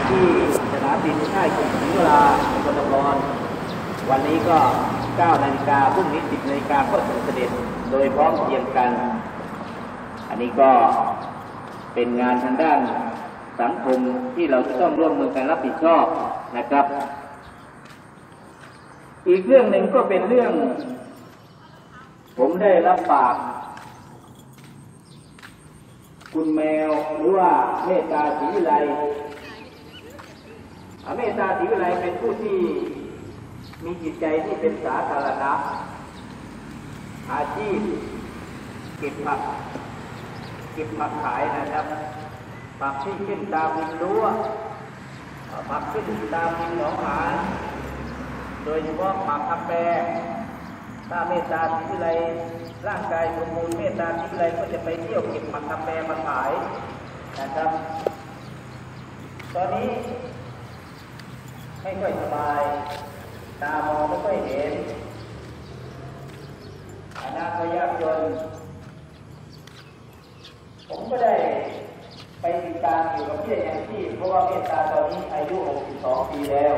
ที่สนามบินค่ายกรุงศรีวราบรมราชวันนี้ก็ 9 นาฬิกาพรุ่งนี้ 10 นาฬิกาก็ถึงเสด็จโดยพร้อมเพรียงกันอันนี้ก็เป็นงานทางด้านสังคมที่เราจะต้องร่วมมือกันรับผิดชอบนะครับอีกเรื่องหนึ่งก็เป็นเรื่องผมได้รับปากคุณแมวหรือว่าเมตตาศรีวิไลเมตตาศรีวิไลเป็นผู้ที่มีจิตใจที่เป็นสาธารณะอาชีพเก็บผักขายนะครับผักที่ขึ้นตามริมรั้วผักขึ้นตามริมหนองหานโดยเฉพาะผักกาแฟถ้าเมตตาศรีวิไลร่างกายสมบูรณ์เมตตาศรีวิไลก็จะไปเที่ยวเก็บผักกาแฟมาขายนะครับตอนนี้ไม่ค่อยสบายตามองไม่ค่อยเห็นฐานะก็ยากจนผมก็ได้ไปติดตามอยู่กับเบี้ยยังชีพเพราะว่าเมตตาตอนนี้อายุ 62 ปีแล้ว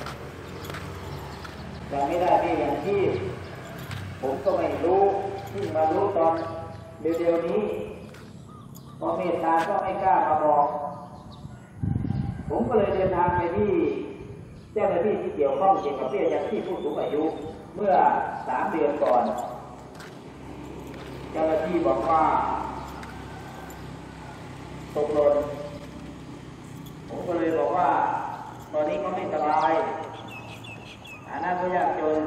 ยังไม่ได้เบี้ยยังชีพผมก็ไม่รู้ที่มารู้ตอนเร็วๆนี้พอเมตตาก็ไม่กล้ามาบอกผมก็เลยเดินทางไปที่เจ้าหน้าที่ที่เกี่ยวข้องเกี่ยวกับเบี้ยยังชีพผู้สูงอายุเมื่อ 3 เดือนก่อนเจ้าหน้าที่บอกว่าตกหล่นผมก็เลยบอกว่าตอนนี้ก็ไม่สบายฐานะก็ยากจน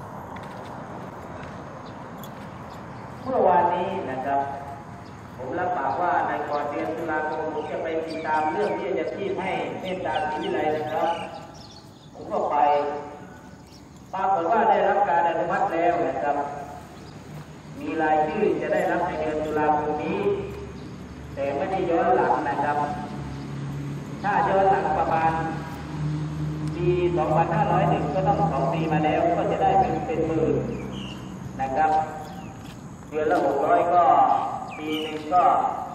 เมื่อวานนี้นะครับผมรับปากว่าในก่อนเดือนตุลาคมผมจะไปติดตามเรื่องที่จะชี้ให้เมตตาศรีวิไลนะครับผมก็ไปปรากฏว่าได้รับการอนุมัติแล้วนะครับมีรายชื่อจะได้รับในเดือนตุลาคมนี้แต่ไม่ได้ย้อนหลังนะครับถ้าย้อนหลังประมาณปี 2501 ก็ต้อง2 ปีมาแล้วก็จะได้เป็นหมื่นนะครับเดือนละ 600 ก็ปีหนึ่งก็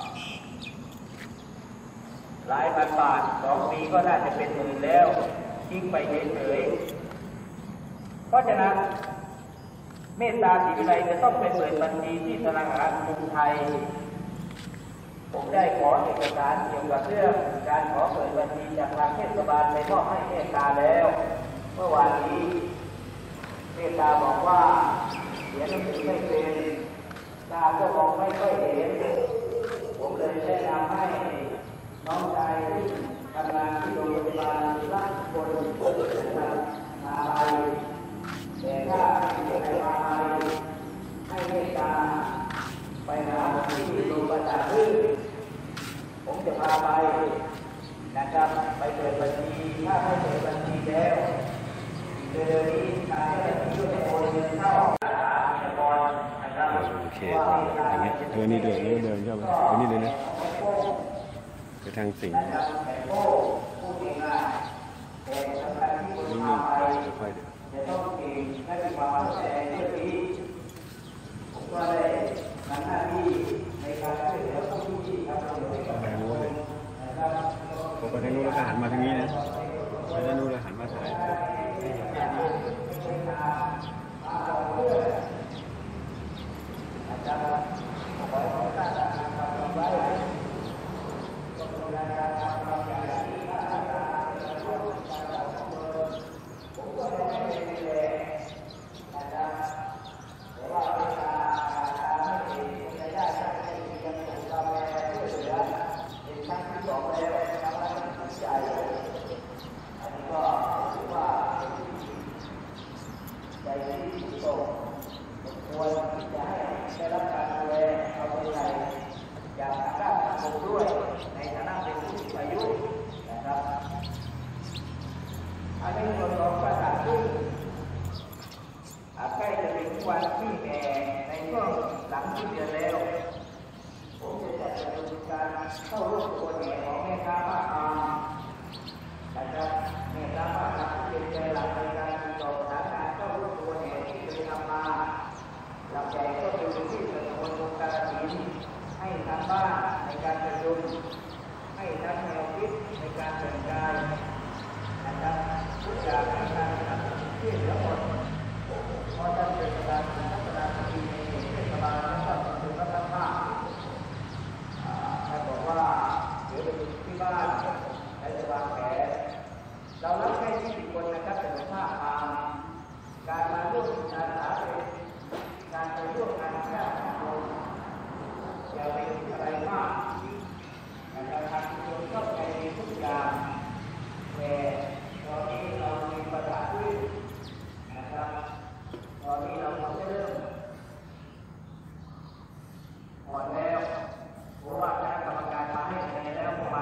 หลายพันบาท2 ปีก็น่าจะเป็นหมื่นแล้วทิ้งไปเฉยๆเพราะฉะนั้นเมตตาศรีวิไลจะต้องไปเปิดบัญชีที่ธนาคารกรุงไทยผมได้ขอเอกสารเกี่ยวกับเรื่องการขอเปิดบัญชีจากทางเทศบาลไปมอบให้เมตตาแล้วเมื่อวานนี้เมตตาบอกว่าเขียนหนังสือไม่เป็นตาก็มองไม่ค่อยเห็นผมเลยแนะนำให้น้องชายที่ทำงานที่โรงพยาบาลราชบุรีมาไปแต่ถ้าไม่ได้มาไปให้เมตตาไปหาที่โรงพยาบาลอื่นผมจะพาไปนะครับไปเปิดบัญชีถ้าไม่เปิดบัญชีแล้วเดือนนี้ทางเจ้าหน้าที่จะโอนเงินเข้าโอเคอย่างเงี้ยนี่เดินเข้าไปนี่เลยนะไปทางสิงห์นี่ค่อยๆเดี๋ยวผมก็ได้ทำหน้าที่ในการช่วยเหลือผู้ที่ทำประโยชน์ให้กับสังคมนะครับผมไปทางนู้นแล้วก็หันมาทางนี้นะไปทางนู้นแล้วหันมาถ่ายวันที่แห่ในช่วงหลังที่เดือนแล้วผมจะจัดการเข้าร่วมตัวแห่ของแม่ค้าผ้าคามนะครับแม่ค้าผ้าคามที่เป็นใจหลักในการติดต่อสถานการเข้าร่วมตัวแห่ที่เคยทำมาหลักใหญ่ก็คือที่สมุทรปราการให้ทางบ้านในการประชุมให้ทั้งแนวคิดในการแต่งกายอย่างในการสนับสนุนช่วยเหลือคนเพราะท่านเป็นประธานพัฒนาพื้นที่ในเขตเทศบาลนครปฐมและท่านบอกว่าเดี๋ยวไปดูที่บ้านและจะวางแผนเรารับแค่20 คนนะครับแต่ถ้าการมาร่วมการหาเป็นการไปร่วมงานแค่คนอย่าไปอะไรมากนะครับทางชุมชนก็ใจดีทุกอย่างแต่ตอนนี้เรามีประกาศด้วยนะครับตอนนี้เราเริ่มอ่อนแล้วเพราะว่าคณะกรรมการมาให้คะแนนแล้วประมาณ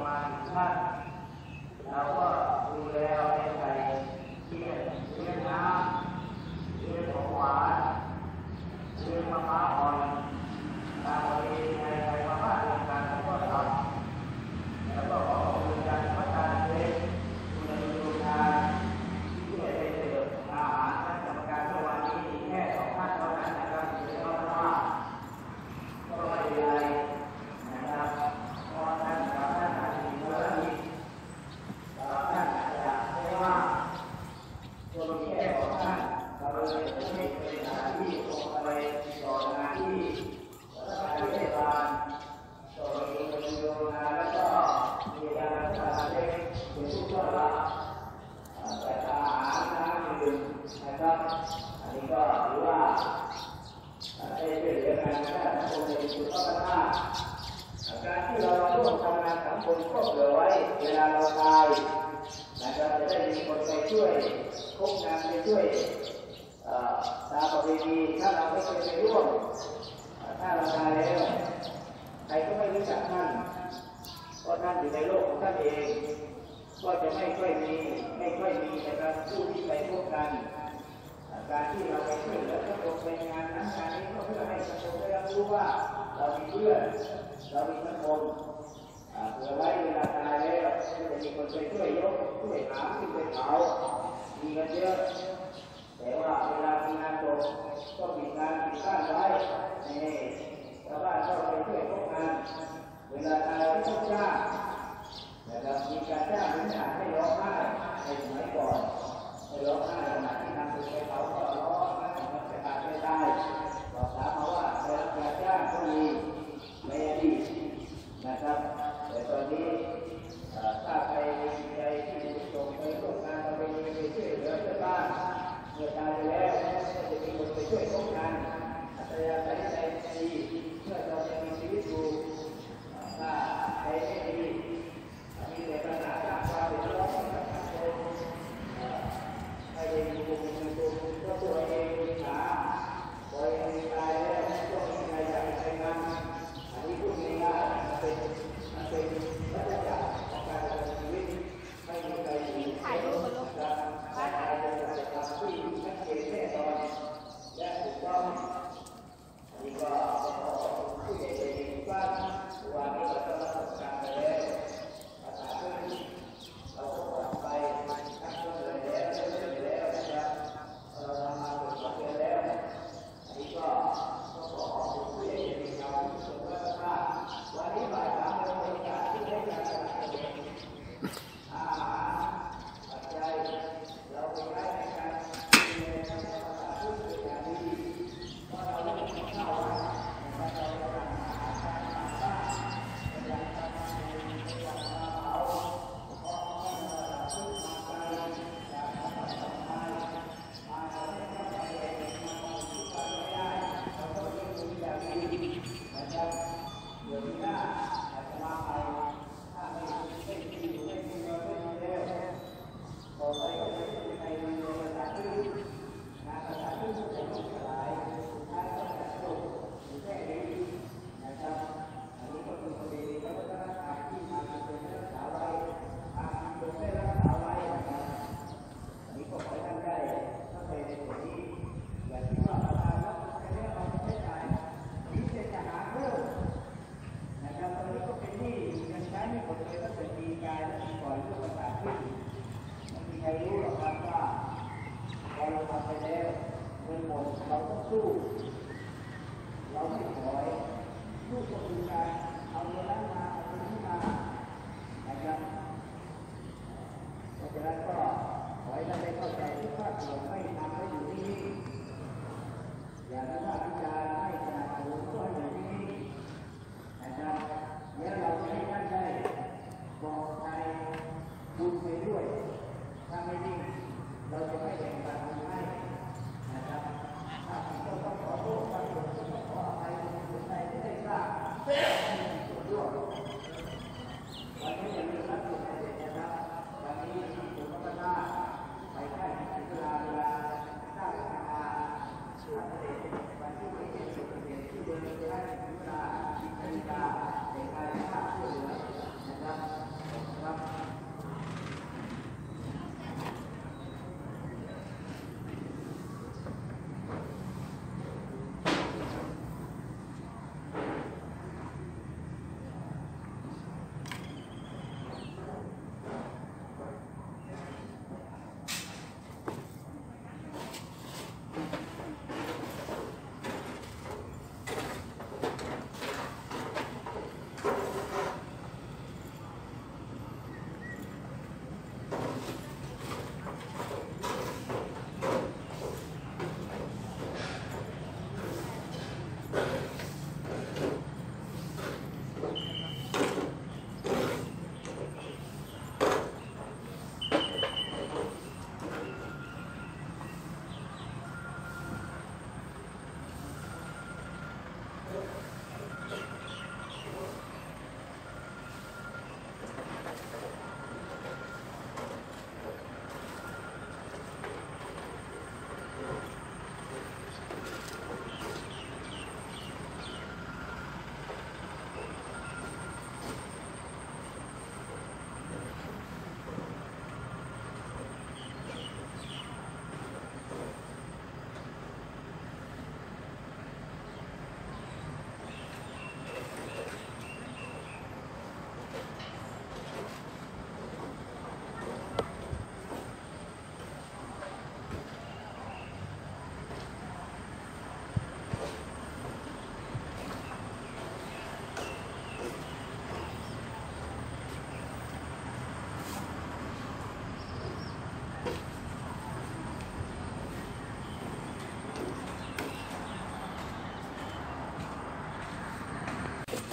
1 ท่านเราก็ดูแลในใจเลี้ยงน้ำเลี้ยงของหวานเลี้ยงมะพร้าวอ่อนตามประเพณีไทยมาบ้านต่างๆก็ทำแล้วก็ขอขอบคุณการพัฒนาเล็กคุณดูงานที่ได้เสิร์ฟอาหารคณะกรรมการเมื่อวานนี้แค่2 ท่านเท่านั้นนะครับถึงจะมาก็ไม่เป็นไรนะครับเพราะท่านอาจจะมีภารกิจท่านอาจจะไม่ว่าตัวมีแค่2 ท่านเราเลยไม่เป็นสถานที่ส่งไปต่องานที่เทศบาลต่อมีคนโยงานแล้วก็มีการรักษาเล็กเป็นผู้ช่วยรับแต่อาหารน้ำดื่มนะครับอันนี้ก็ถือว่าได้ช่วยเหลือกันได้ทั้งคนในชุมชนพัฒนาการที่เราร่วมทำงานสังคมก็เหลือไว้เวลาเราตายนะครับจะได้มีคนไปช่วยพบงานไปช่วยตามประเพณีถ้าเราไม่เคยไปร่วมถ้าเราตายแล้วใครก็ไม่รู้จักท่านเพราะท่านอยู่ในโลกของท่านเองก็จะไม่ค่อยมีนะครับผู้ที่ไปพบกันการที่เราไปช่วยเหลือสังคมในงานนั้นงานนี้ก็เพื่อให้สังคมได้รับรู้ว่าเรามีเพื่อนเรามีสังคมเผื่อไว้เวลาตายแล้วจะมีคนไปช่วยยกช่วยหามขึ้นไปเผามีกันเยอะแต่ว่าเวลามีงานศพก็มีงานมีบ้านไว้ชาวบ้านก็ไปช่วยพบงานเวลาตายก็ต้องจ้างนะครับมีการจ้างหรือหาให้ร้องไห้ในสมัยก่อนให้ร้องไห้ขณะที่นำตัวไปเผาก็ร้องไห้มันจะขาดไม่ได้บอกถามมาว่าได้รับการจ้างก็มีในอดีตนะครับแต่ตอนนี้ถ้าใครมีใจที่ส่งไปร่วมงานเราไปช่วยเหลือชาวบ้านเมื่อตายไปแล้วก็จะมีคนไปช่วยพบงานอัตยาใจดีเมื่อเรายังมีชีวิตอยู่ถ้าใครไม่ดี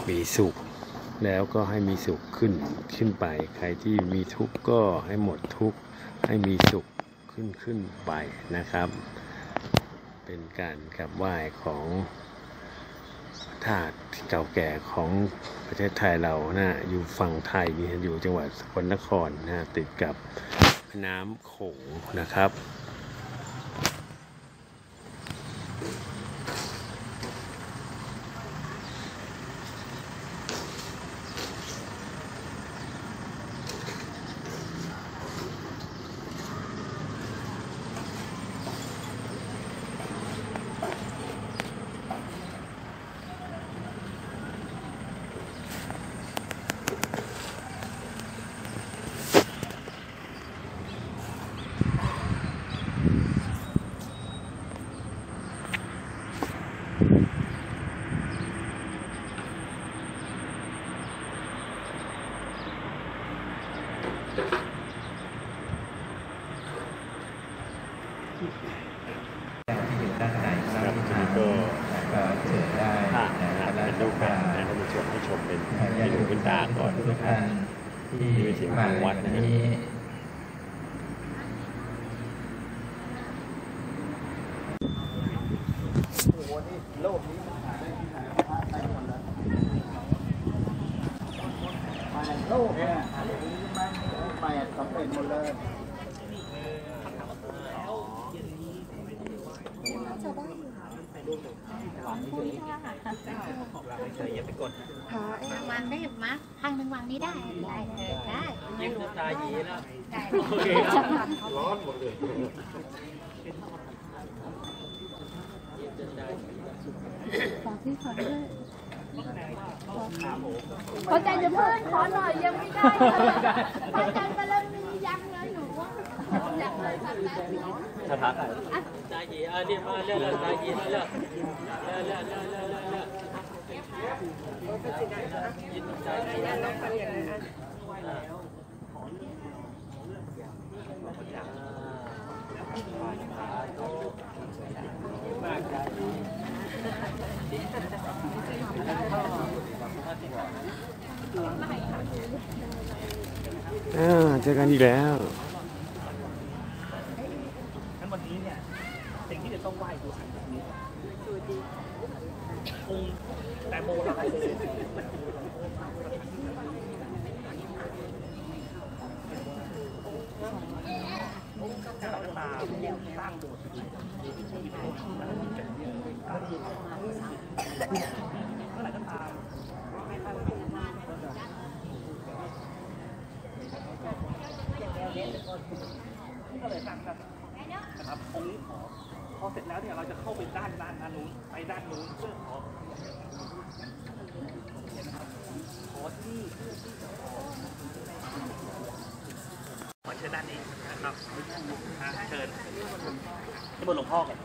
มีสุขแล้วก็ให้มีสุขขึ้นไปใครที่มีทุกข์ก็ให้หมดทุกข์ให้มีสุขขึ้นไปนะครับเป็นการกราบไหว้ของธาตุเก่าแก่ของประเทศไทยเรานะอยู่ฝั่งไทยนี่อยู่จังหวัดสกลนครนะติดกับแม่น้ำโขงนะครับที่อยู่ด้านในพระวิหารก็เชิญได้เป็นรูปแบบนะท่านผู้ชมให้ชมเป็นที่ดูเป็นตาก่อนทุกท่านที่มาวัดนี้โลกนี้มันหาได้ที่ไหนพระได้หมดเลยมาในโลกเนี่ยหาได้ที่มันไปสำเร็จหมดเลยวางได้ไหมทางหนึ่งวางนี้ได้ได้ยิ่งตายีแล้วร้อนหมดเลยขอใจจะเพิ่มขอหน่อยยังไม่ได้ขอใจมาแล้วมียังเลยหนูว่าอยากเลยค่ะแต่ถ้าตายีนี่มาเรื่อยๆตายีมาเรื่อยเจอกันอีกแล้วงั้นวันนี้เนี่ยสิ่งที่จะต้องไหว้คือสิ่งนี้องค์แต่โบราณเลยถ้าเราตามสร้างโบสถ์เมื่อไหร่ก็ตามก็เลยตั้งกันนะครับองค์นี้พอเสร็จแล้วเนี่ยเราจะเข้าไปด้านนู้นไปด้านนู้นเพื่อขอที่ขอเชิญด้านนี้นะครับเชิญที่บนหลวงพ่อกัน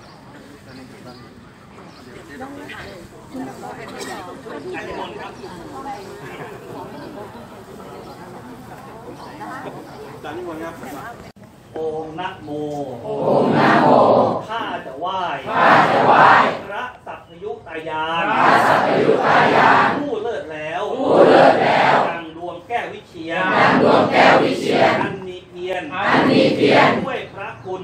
โอมนะโมข้าจะไหว้พระสัพพยุตายานผู้เลิศแล้วดังดวงแก้ววิเชียรอันมีเพียรด้วยพระคุณ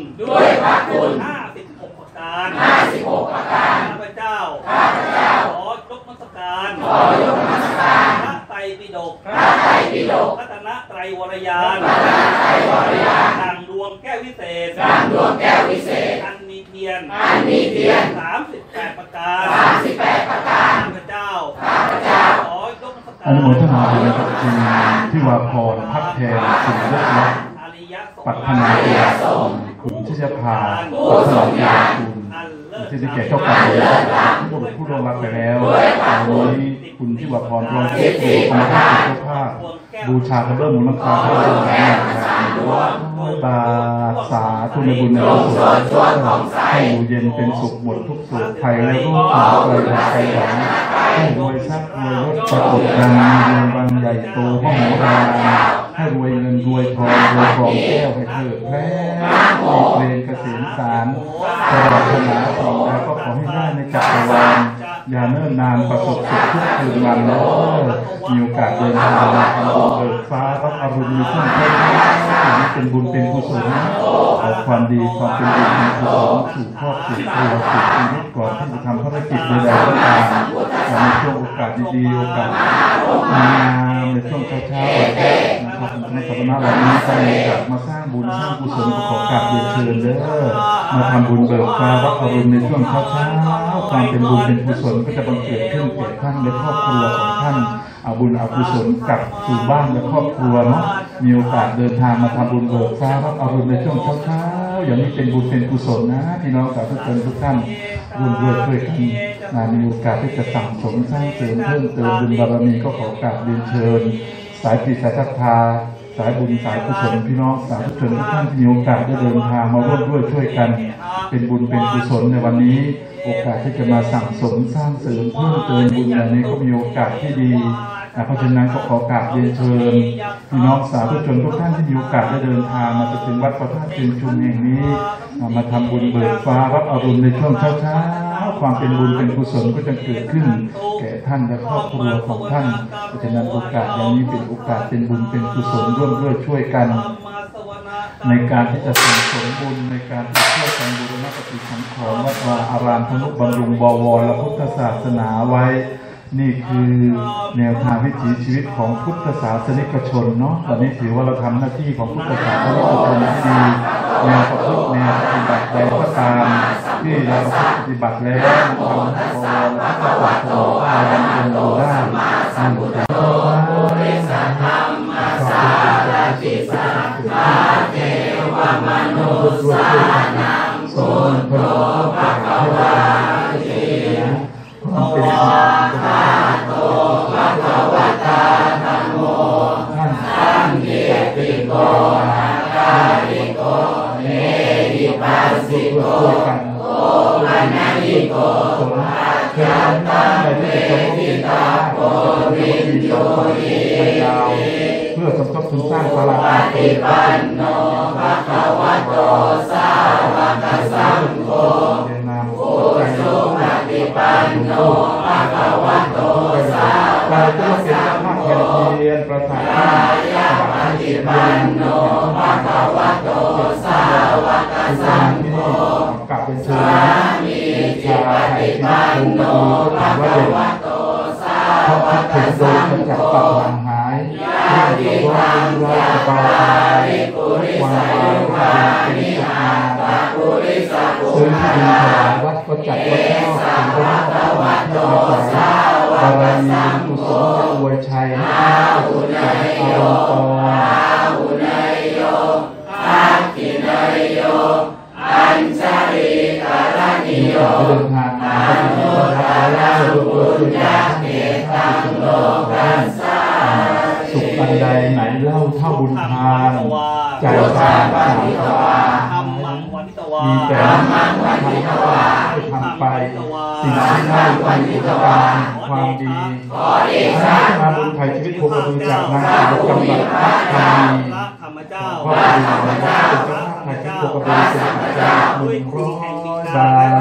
56 ประการข้าพเจ้าขอยกนมัสการพระไตรปิฎกรัตนไตรวรยานดังดวงแก้ววิเศษอันมีเพียร38 ประการข้าพเจ้าขอยกนมัสการอนุโมทนาบุญกับคุณที่วาพรพัฒเทนสุนทรรัตน์ปัฒนาคุณชิชภาคุณที่จะเกียรติเจ้าการผู้ร่วงรับไปแล้ววันนี้คุณที่วาพรรองเจ้าคณะเจ้าภาพบูชากระเบื้องมูลค่าพระบรมบาสาธุในบุญในกุศลให้อยู่เย็นเป็นสุขหมดทุกสุขภัยและรุ่งเรืองไปไกลหวังให้รวยทรัพย์รวยรถปรากฏการมีเงินบางใหญ่โตห้องโหราให้รวยเงินรวยทองรวยทองแก้วให้เถิดแท้เพลงเกษมสารตลอดขนาสิ่งใดก็ขอให้ได้ในจักรวาลอย่าเนิ่นนานประสบสุขทุกคืนวันมีโอกาสเดินทางมาทำบุญเบิกฟ้ารับอรุณในช่วงเช้านี้เป็นบุญเป็นกุศลขอความดีความเป็นบุญเป็นกุศลสู่ครอบสู่ครัวสู่ชีวิตก่อนที่จะทำภารกิจใดๆก็ตามในช่วงโอกาสดีๆโอกาสงามในช่วงเช้าๆนะครับในสัปดาห์วันนี้ก็เลยกลับมาสร้างบุญสร้างกุศลขอกราบเรียนเชิญเด้อมาทำบุญเบิกฟ้ารับอรุณในช่วงเช้าความเป็นบุญเป็นกุศลก็จะบังเกิดขึ้นแก่ท่านและครอบครัวของท่านเอาบุญเอากุศลกลับสู่บ้านและครอบครัวเนาะมีโอกาสเดินทางมาทำบุญเบิกฟ้ารับอรุณในช่วงเช้าอย่างนี้เป็นบุญเป็นกุศลนะพี่น้องสาธุชนทุกท่านร่วมด้วยช่วยกันมีโอกาสที่จะสั่งสมสร้างเสริมเพิ่มเติมบุญบารมีก็ขอกราบเรียนเชิญสายปิศาจศรัทธาสายบุญสายกุศลพี่น้องสาธุชนทุกท่านที่มีโอกาสได้เดินทางมาร่วมด้วยช่วยกันเป็นบุญเป็นกุศลในวันนี้โอกาสที่จะมาสั่งสมสร้างเสริมเพิ่มเติมบุญเหล่านี้ก็มีโอกาสที่ดีเพราะฉะนั้นก็ขอกราบเรียนเชิญพี่น้องสาธุชนทุกท่านที่มีโอกาสได้เดินทางมาถึงวัดพระธาตุเชิงชุมแห่งนี้มาทำบุญเบิกฟ้ารับอรุณในช่วงเช้าความเป็นบุญเป็นกุศลก็จะเกิดขึ้นแก่ท่านและครอบครัวของท่านเพราะฉะนั้นโอกาสอย่างนี้เป็นโอกาสเป็นบุญเป็นกุศลร่วมด้วยช่วยกันในการที่จะสั่งสมบุญในการที่ช่วยกันบูรณะปฏิสังขรณ์วัดวาอารามธนุบำรุงบวรและพุทธศาสนาไว้นี่คือแนวทางวิถีชีวิตของพุทธศาสนิกชนเนาะตอนนี้ถือว่าเราทำหน้าที่ของพุทธศาสนิกชนที่ดีแนวประพฤติแนวปฏิบัติใดก็ตามที่เราประพฤติปฏิบัติแล้วทำบวรและพุทธศาสนาได้ดำเนินอยู่ได้นั่นแต่ก็ว่าด้วยสอนพระพระวาความเป็นโตภะคะวะตาธัมโมท่านเยติโกนาริโกเนหิปัสสิโกโอปัญญิโกเกิดตั้งแต่ที่ตาโกวินโยหิเพื่อสมทบทุนสร้างศาลาปฏิปันโนภะคะวะโตสาวกสังโฆผู้สุปฏิปันโนภะคะวะโตสาวกสังโฆประสาทปฏิปันโนภะคะวะโตสาวกสังโฆกลับเป็นเชิญมีชาไทยที่ภูมิก็ถามว่าเด่นเพราะคิดถึงโดยจะจับปัดห่างหายเรื่องเกี่ยวกับเราสบายความเป็นสุขมาซื้อที่ดินถวายวัดก็จัดวัดนอกถึงก็นอกวัดเพื่ออาศัยบารมีกุศลจะอวยชัยให้สุขใจอารมณ์ตมีโอกาสเดินทางมาปฏิบัติธรรมแล้วสุขอันใดไหนเล่าเท่าบุญทานใจสร้างสรรค์มีแต่ทำให้ทำไปสิ่งที่น่าไปอุปการความดีพระมาบุญไทยชีวิตภูมิดูจากนางสาวกำลังธานีพ่อดีเป็นเจ้าภาพไทยชีวิตภูมิดูเป็นพระเจ้า100 บาท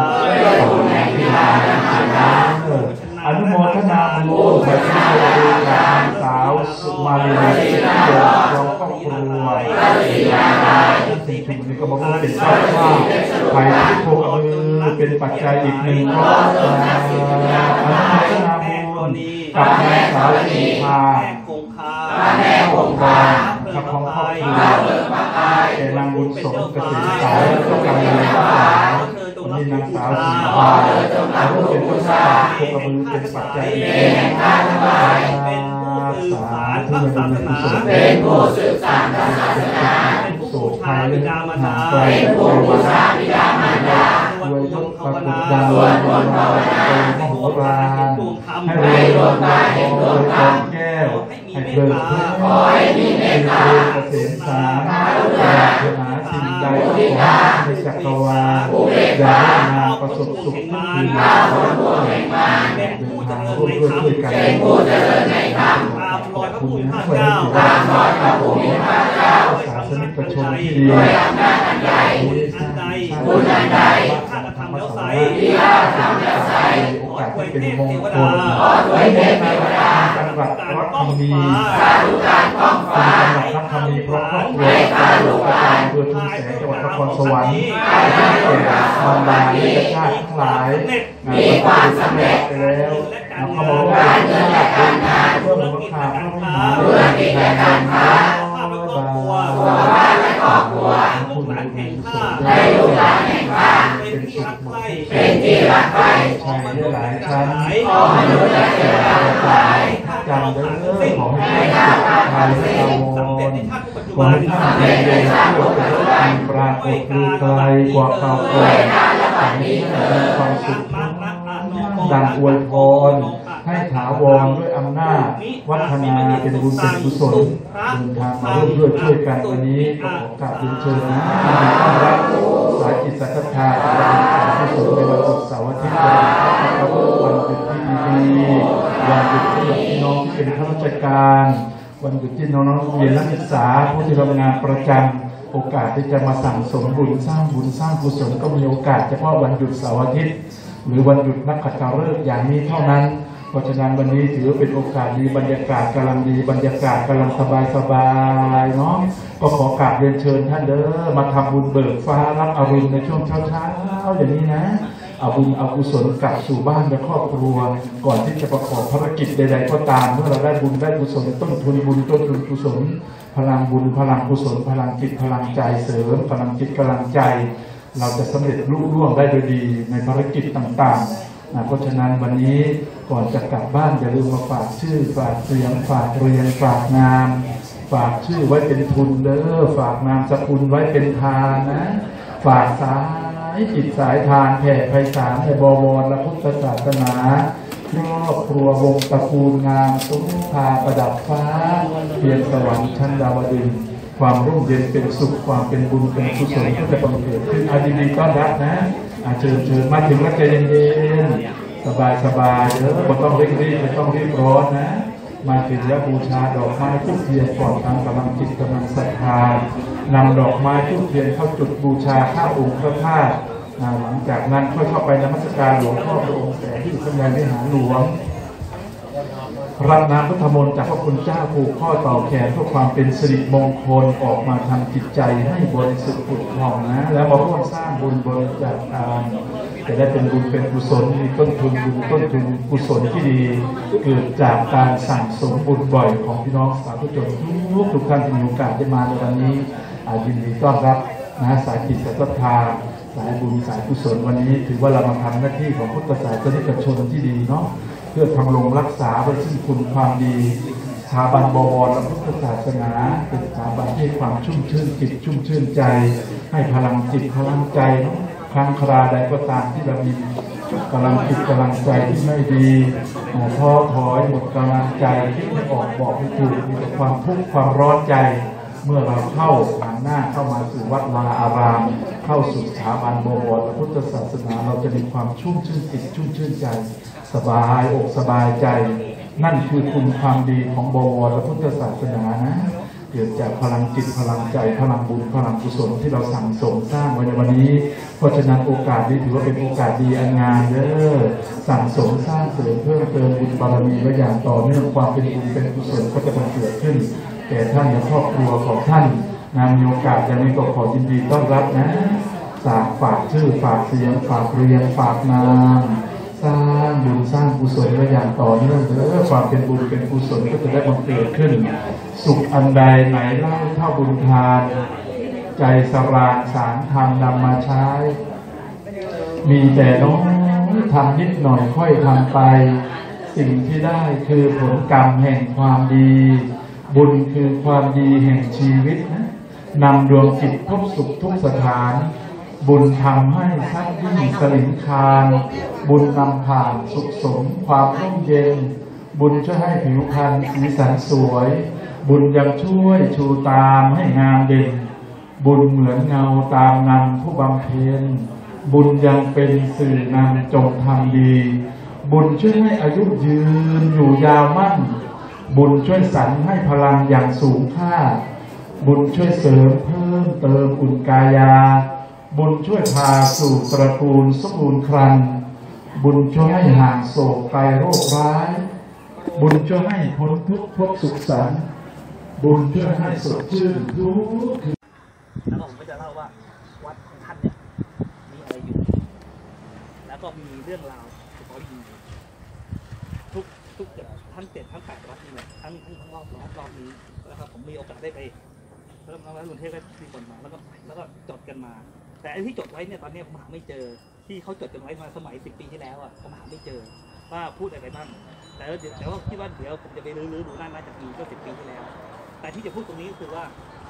อนุโมทนาบุญไทยชีวิตภูมิดูจากนางสาวสุมาลีเกิดรองครอบครัวสิ่งชุมนี้ก็มาร่วมเป็นเจ้าภาพไทยชีวิตภูมิดูเป็นปัจจัยอีก100 บาทอนุโมทนาบุญกับแม่สาวสีพาแม่คงคากับของครอบครัวแก่นางบุญสมเกษตรสายก็กำลังเลยวันนี้นางสาวสีพาร่วมเป็นเจ้าภาพโคกระบือเป็นปัจจัยอีกสาธุเป็นผู้สืบสานศาสนาเป็นผู้โสดไทยเลยหาไกลผู้บูชาบิดามารดาด้วยยกปรากฏดาวบนภาวนาเป็นมโหฬารให้รวมได้เห็นดวงตาแก้วให้เกิดขึ้นขอให้มีเมตตาเกษมสารปรารถนาสิ่งใดที่ขอในจักรวาลอย่าได้นาประสบสุขทุกทีข้าผลบุญแห่งมาเป็นผู้เจริญในธรรมเป็นผู้เจริญในธรรมขอบคุณพระเจ้าตามรอยพระผู้มีพระเจ้าศาสนิกชนที่ดีด้วยอำนาจอันใหญ่บุญอันใดข้าทำแล้วใสที่ข้าทำแล้วใสขอาสที่เป็นมงคลจังหวัดพระคำมีจังหวัดพระคำมีพร้อมครอบครัวการหลวงประจำอำเภอชุมแสงจังหวัดนครสวรรค์บรรดาญาติทั้งหลายมีความสำเร็จไปแล้วเขาบอกว่าเพื่อมูลค่าเพื่อที่จะทำมาบ้านและครอบครัวผู้นำแห่งชาติในลูกหลานแห่งชาติเป็นที่รักใคร่เป็นที่รักใคร่ชายได้หลายชั้นของมนุษย์และเทวดาทั้งหลายจำเด้อขอให้ท่านสุขภาพสาวรขอให้ท่านเป็นเรื่องที่มีปรากฏคือไกลกว่าเก่าเกิดขอให้ท่านมีความสุขดังอวยพรให้ถาวรด้วยอำนาจวัฒนาเป็นบุญเป็นกุศลเดินทางมาร่วมด้วยช่วยกันวันนี้ขอกราบเชิญนะต้อนรับสายจิตศรัทธาที่สุดในวันศุกร์เสาร์อาทิตย์วันหยุดที่ดีๆวันหยุดที่พี่น้องที่เป็นข้าราชการวันหยุดที่น้องๆเรียนนักศึกษาผู้ที่ทำงานประจำโอกาสที่จะมาสั่งสมบุญสร้างกุศลก็มีโอกาสเฉพาะวันหยุดเสาร์อาทิตย์หรือวันหยุดนักขัตฤกษ์อย่างนี้เท่านั้นเพราะฉะนั้นวันนี้ถือเป็นโอกาสดีบรรยากาศกำลังดีบรรยากาศกำลังสบายเนาะก็ขอกราบเรียนเชิญท่านเด้อมาทำบุญเบิกฟ้ารับอรุณในช่วงเช้าอย่างนี้นะเอาบุญเอากุศลกลับสู่บ้านและครอบครัวก่อนที่จะประกอบภารกิจใดๆก็ตามเมื่อเราได้บุญได้กุศลต้นทุนบุญต้นทุนกุศลพลังบุญพลังกุศลพลังจิตพลังใจเสริมพลังจิตพลังใจเราจะสำเร็จลุล่วงได้โดยดีในภารกิจต่างๆเพราะฉะนั้นวันนี้ก่อนจะกลับบ้านอย่าลืมมาฝากชื่อฝากเสียงฝากเรียนฝากนามฝากชื่อไว้เป็นทุนเด้อฝากนามสกุลไว้เป็นทานนะฝากสายจิตสายทานแผ่ไพศาลในบวรและพุทธศาสนาครอบครัววงตระกูลงามซุ้มพาประดับฟ้าเพียงสวรรค์ชั้นดาวดึงความร่มเย็นเป็นสุขความเป็นบุญเป็นกุศลก็จะบังเกิดขึ้นยินดีต้อนรับนะเชิญมาถึงแล้วใจเย็นๆสบายๆไม่ต้องเร่งรีบไม่ต้องรีบร้อนนะมาถึงแล้วบูชาดอกไม้ทูบเทียนก่อนทางกำลังจิตกำลังศรัทธานำดอกไม้ทูบเทียนเข้าจุดบูชาข้าองค์พระธาตุหลังจากนั้นค่อยเข้าไปนมัสการหลวงพ่อพระองค์แสงที่อยู่ข้างในวิหารหลวงรับน้ำพุทธมนต์จากพระคุณเจ้าผูกข้อต่อแขนเพื่อความเป็นสิริมงคลออกมาทำจิตใจให้บริสุทธิ์ผุดผ่องนะแล้วมาร่วมสร้างบุญบริจาคทานจะได้เป็นบุญเป็นกุศลมีต้นทุนบุญต้นทุนกุศลที่ดีเกิดจากการสั่งสมบุญบ่อยของพี่น้องสาธุชนทุกท่านที่มีโอกาสได้มาในวันนี้ยินดีต้อนรับนะสายจิตศรัทธาสายบุญสายกุศลวันนี้ถือว่าเรามาทำหน้าที่ของพุทธศาสนิกชนที่ดีเนาะเพื่อทำลงรักษาไว้ซึ่งคุณความดีสถาบันบวรและพุทธศาสนาเป็นสถาบันที่ความชุ่มชื่นจิตชุ่มชื่นใจให้พลังจิตพลังใจครั้งคราใดก็ตามที่เรามีกำลังจิตกำลังใจที่ไม่ดีท้อถอยหมดกำลังใจที่ไม่ออกบอกไม่ถูกมีแต่ความทุกข์ความร้อนใจเมื่อเราเข้าหันหน้าเข้ามาสู่วัดวาอารามเข้าสู่สถาบันบวรและพุทธศาสนาเราจะมีความชุ่มชื่นจิตชุ่มชื่นใจสบายอกสบายใจนั่นคือคุณความดีของบวรและพุทธศาสนานะเกิดจากพลังจิตพลังใจพลังบุญพลังกุศลที่เราสั่งสมสร้างไว้ในวันนี้เพราะฉะนั้นโอกาสนี้ถือว่าเป็นโอกาสดีอันงามเด้อสั่งสมสร้างเสริมเพิ่มเติมบุญบารมีไว้อย่างต่อเนื่องความเป็นบุญเป็นกุศลก็จะบังเกิดขึ้นแก่ท่านและครอบครัวของท่านมีโอกาสอย่างนี้ก็ขอยินดีต้อนรับนะฝากชื่อฝากเสียงฝากเรียนฝากนามสร้างบุญสร้างกุศลไว้อย่างต่อเนื่องความเป็นบุญเป็นกุศลก็จะได้บังเกิดขึ้นสุขอันใดไหนเล่าเท่าบุญทานใจสรานสารธรรมนำมาใช้มีแต่น้อยทำนิดหน่อยค่อยทำไปสิ่งที่ได้คือผลกรรมแห่งความดีบุญคือความดีแห่งชีวิตนะนำดวงจิตพบสุขทุกสถานบุญทำให้ทัดยิ่งสลิงคารบุญนำผ่านสุขสมความร่มเย็นบุญช่วยให้ผิวพรรณสีสันสวยบุญยังช่วยชูตามให้งามเด่นบุญเหมือนเงาตามนำผู้บำเพ็ญบุญยังเป็นสื่อนำจงทำดีบุญช่วยให้อายุยืนอยู่ยาวมั่นบุญช่วยสรรให้พลังอย่างสูงค่าบุญช่วยเสริมเพิ่มเติมอุ่นกายาบุญช่วยพาสู่ตระกูลสมบูรณ์ครันบุญช่วยให้ห่างโศกภัยโรคร้ายบุญช่วยให้พ้นทุกข์พบสุขสันต์บุญช่วยให้สดชื่นทุกคืนแล้วผมก็จะเล่าว่าวัดของท่านเนี่ยมีอะไรอยู่แล้วก็มีเรื่องราวเฉพาะจริงทุกทั้ง7ทั้ง8วัดนี่แหละทั้งรอบนี้นะครับผมมีโอกาสได้ไปแล้วกรุงเทพก็มีคนมาแล้วก็จดกันมาแต่ไอ้ที่จดไว้เนี่ยตอนนี้ผมหาไม่เจอที่เขาจดกันไว้มาสมัย10 ปีที่แล้วอ่ะผมหาไม่เจอว่าพูดอะไรบ้างแต่ว่าคิดว่าเดี๋ยวผมจะไปรื้อดูน่าจะมีก็10 ปีที่แล้วแต่ที่จะพูดตรงนี้ก็คือว่า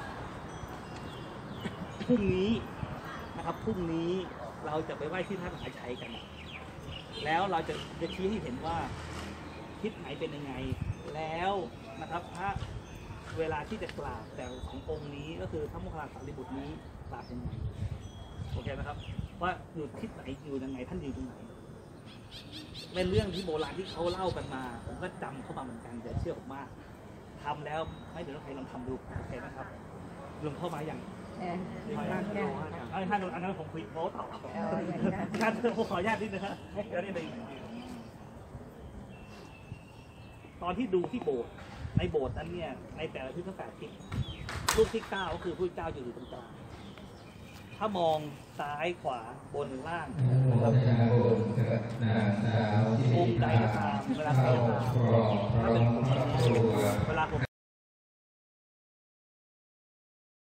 พรุ่งนี้นะครับพรุ่งนี้เราจะไปไหว้ที่ท่ามหาชัยกันแล้วเราจะชี้ให้เห็นว่าทิศไหนเป็นยังไงแล้วนะครับพระเวลาที่จะกราบแต่ขององค์นี้ก็คือพระโมคคัลลาสารีบุตรนี้กราบยังไงโอเคนะครับว่าอยู่ทิศไหนอยู่ยังไงท่านอยู่ตรงไหนเป็นเรื่องที่โบราณที่เขาเล่ากันมาผมก็จำเข้ามาเหมือนกันแต่เชื่อผมมากทำแล้วไม่เดี๋ยวใครลองทำดูโอเคนะครับลงเข้ามาอย่างท่านอันนั้นผมคุยโม้ต่อท่านผมขออนุญาตนิดนึงครับแล้วนี่ตอนที่ดูที่โบสถ์ในโบสถ์นั้นเนี่ยในแต่ละทิศทั้ง8ทิศรูปที่9ก็คือพระเจ้าอยู่ตรงกลางถ้ามองซ้ายขวาบนล่างมุมใดก็ตามเวลาใครตามถ้าเป็นผม